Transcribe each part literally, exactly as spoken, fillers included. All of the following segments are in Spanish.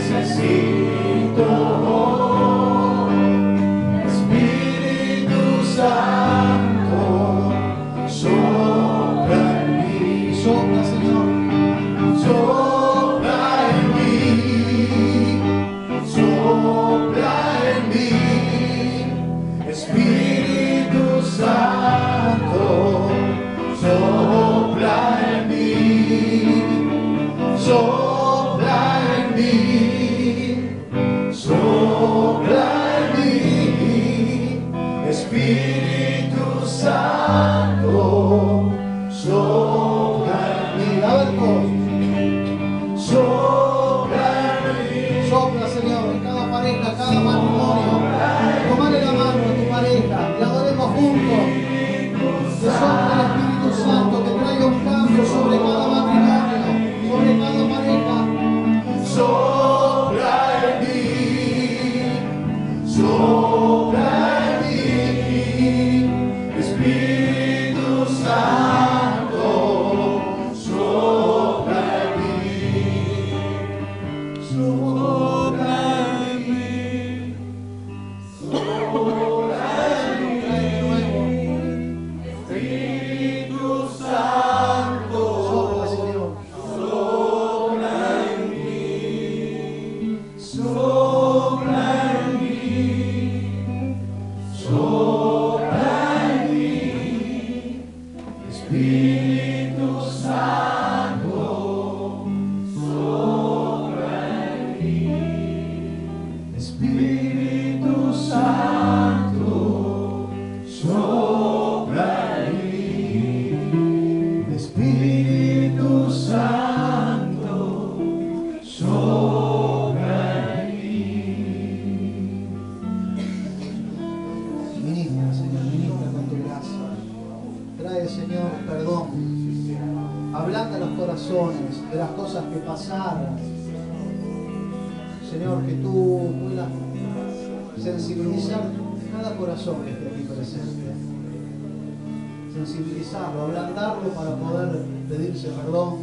Sensibilizarlo, ablandarlo para poder pedirse perdón,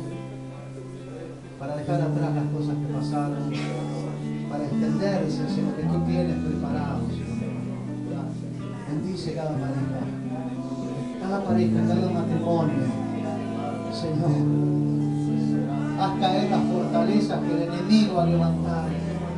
para dejar atrás las cosas que pasaron, para extenderse hacia lo que tú tienes preparado, Señor. Bendice cada pareja, cada pareja, cada matrimonio, Señor. Haz caer las fortalezas que el enemigo ha levantado.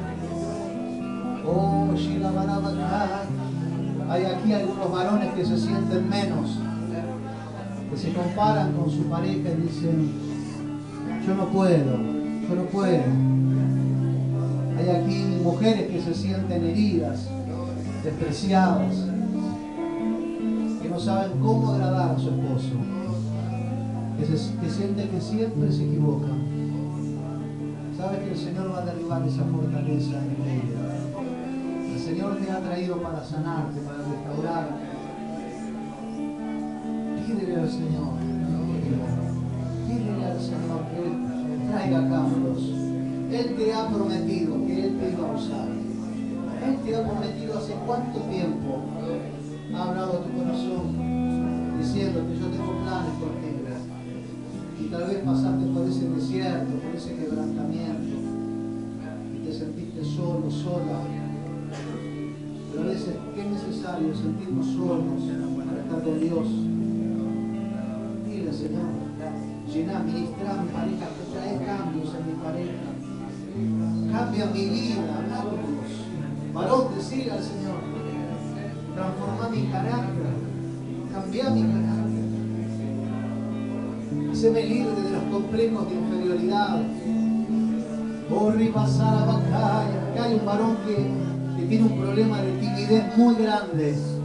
Oh, Shilabarabakai. Hay aquí algunos varones que se sienten menos, que se comparan con su pareja y dicen, yo no puedo, yo no puedo. Hay aquí mujeres que se sienten heridas, despreciadas, que no saben cómo agradar a su esposo, que, se, que sienten que siempre se equivocan. Sabes que el Señor va a derribar esa fortaleza en ella. El Señor te ha traído para sanarte, para restaurarte. Pídele al Señor, pídele al Señor que Él traiga cambios. Él te ha prometido que Él te iba a usar. Él te ha prometido hace cuánto tiempo. Ha hablado a tu corazón diciendo que yo tengo planes contigo. Y tal vez pasaste por ese desierto, por ese quebrantamiento y te sentiste solo, sola. Pero a veces, ¿qué es necesario? Sentirnos solos para estar con Dios. Dile, Señor, llená, ministra a mi pareja, que trae cambios en mi pareja. Cambia mi vida, habla con Dios. Varón, decir al Señor, transforma mi carácter, cambia mi carácter. Haceme libre de los complejos de inferioridad. Oh, ribasar a Bacaya. Acá hay un varón que, que tiene un problema de timidez muy grande.